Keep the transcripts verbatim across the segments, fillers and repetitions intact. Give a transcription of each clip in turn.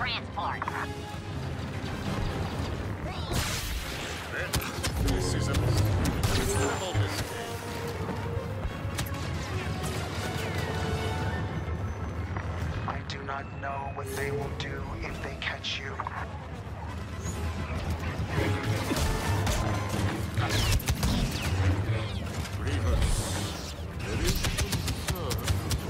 transport. This is a terrible mistake. I do not know what they will do if they catch you. Grievous. There is concern.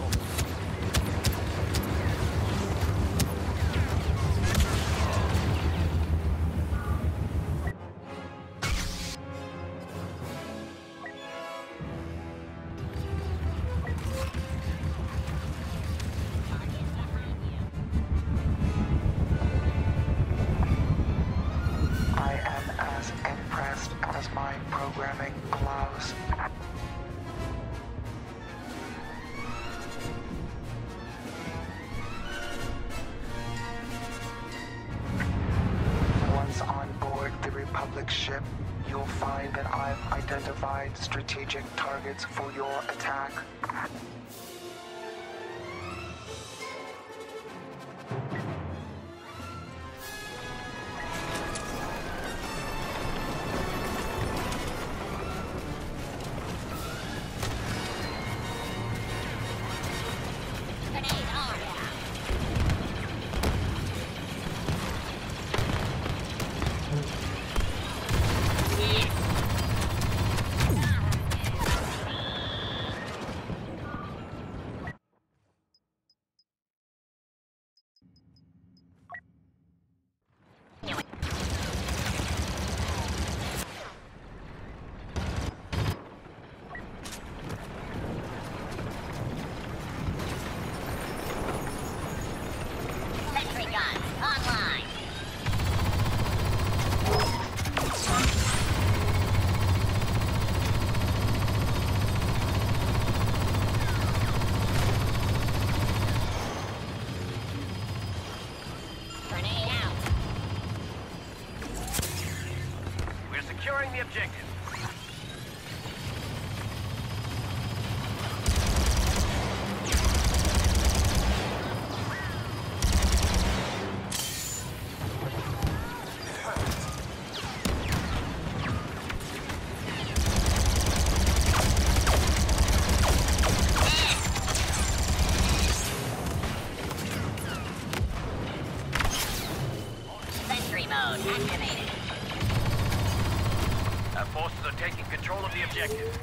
I am as impressed as my programming allows. Once on board the Republic ship, you'll find that I've identified strategic targets for your attack. Grenade on. Sentry gun online. Grenade out. We're securing the objective. Sentry mode activated. Our forces are taking control of the objective.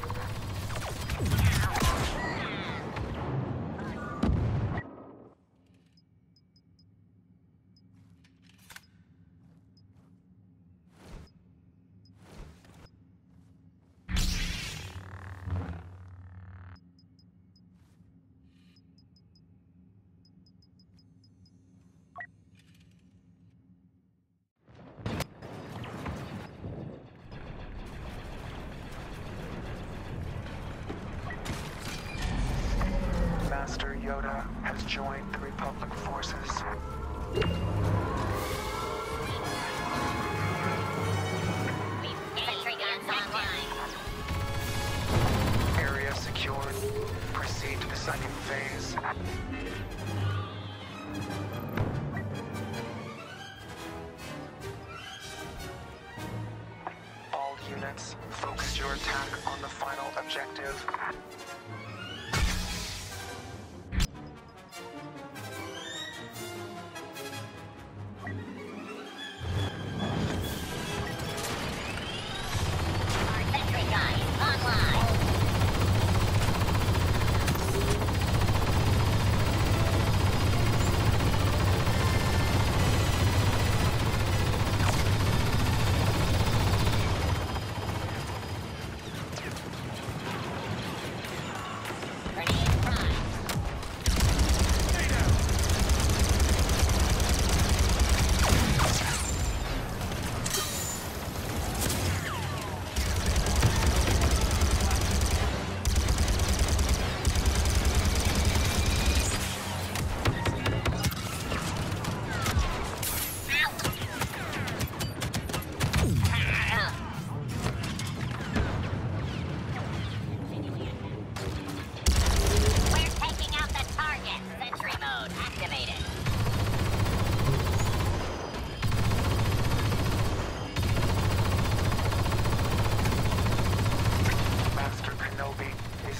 Master Yoda has joined the Republic forces. Sentry guns online. Area secured. Proceed to the second phase. All units, focus your attack on the final objective. Sentry gun online.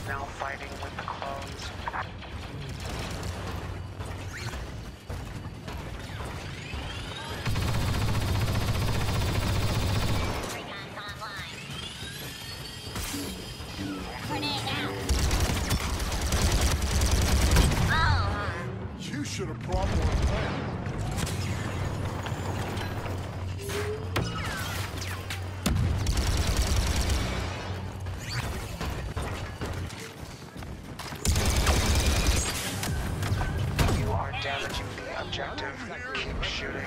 is now fighting with the clones. Recon's online. Grenade out. Oh. You should have brought more plan. You are damaging the objective. Keep shooting.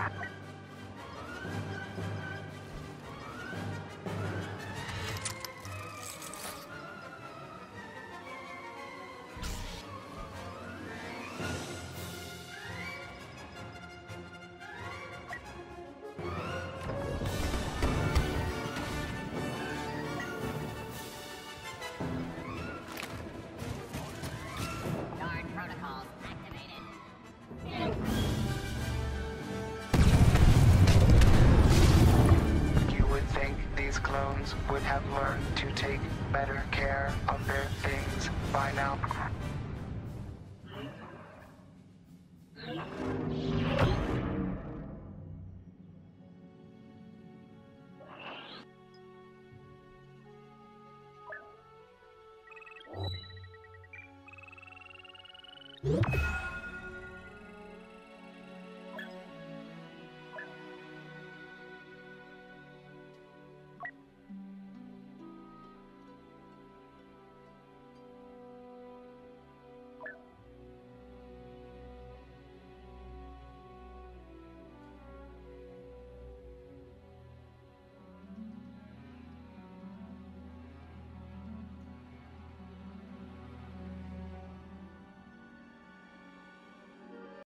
Guard protocols activated. You would think these clones would have learned to take better care of their things by now. You